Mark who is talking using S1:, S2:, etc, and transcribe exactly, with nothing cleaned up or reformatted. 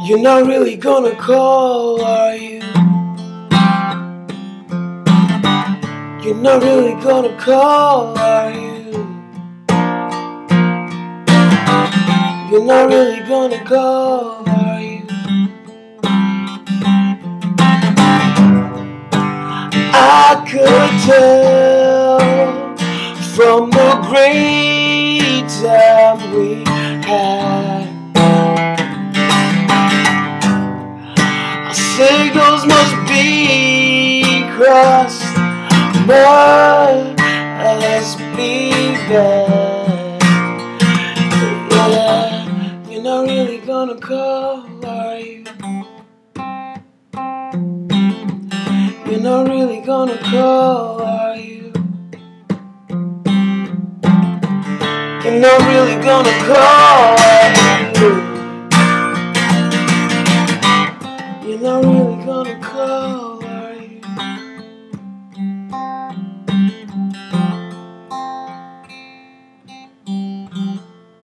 S1: You're not really gonna call, are you? You're not really gonna call, are you? You're not really gonna call, are you? I could tell from the great time we had. Our signals must be crossed, must be bad. Yeah, you're not really gonna call, are you? You're not really gonna call, are you? You're not really gonna call, are you? You're not really gonna call.